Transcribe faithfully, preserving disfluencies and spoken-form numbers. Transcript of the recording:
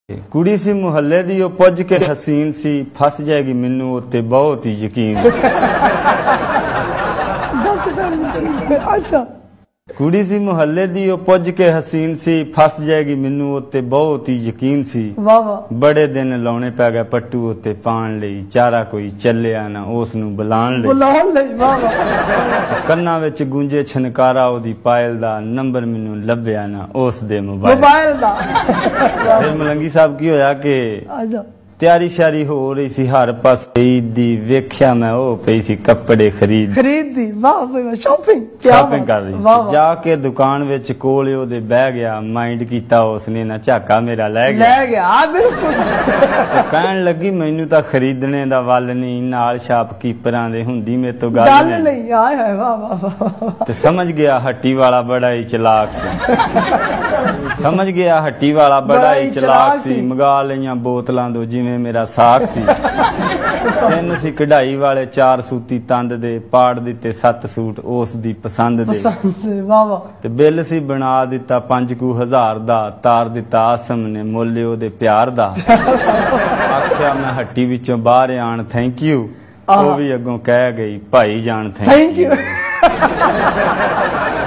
कुड़ी सी मुहल्ले दी ओ पुज के हसीन सी फस जाएगी मैनू उत्ते बहुत ही यकीन। अच्छा कुड़ी सी मुहल्ले दी ओ पुज के हसीन सी फस जाएगी मैनू उत्ते बहुत ही यकीन सी। वाह वाह बड़े दिन लाने पै गए पट्टू उत्ते पान लई चारा कोई चलिया ना उस नू बुलाण लई बुलाण लई। वाह वाह कन्ना विच गूंजे छनकारा ओदी पायल दा नंबर मैनू लभ्या ना उस दे मोबाइल मोबाइल दा। फिर मलंगी साहब की होया कि आजा तैयारी शारी हो रही सी हर पास ईद दी वेख्या मैं ओ पई सी कपड़े खरीद खरीद दी। वाह वाह शॉपिंग शॉपिंग कर रही जाके दुकान विच कोल ओदे बह गया माइंड कीता उसने ना झाका मेरा ले गया ले गया बिल्कुल। कहन लगी मैनू तां खरीदने दा वल नहीं नाल शॉपकीपरां दे हुंदी मेरे तो गल गल नहीं। हाय हाय वाह वाह ते समझ गया हट्टी वाला बड़ा ही चलाक सी। समझ गया हट्टी वाला बड़ा ही चलाक सी मंगा लईयां बोतलां दो जिवें मेरा साख सी। तीन सी कढ़ाई वाले चार सूती तंद दे पाड़ दिते सत्त सूट उस दी पसंद दे। वाह वाह ते बिल सी बना दिता पंज कू हजार दा तार दिता आसम ने मोले ओदे प्यार दा। आख्या मैं हट्टी विचों बाहर आन थैंक यू वो भी अगों कह गई भाई जान थैंक यू।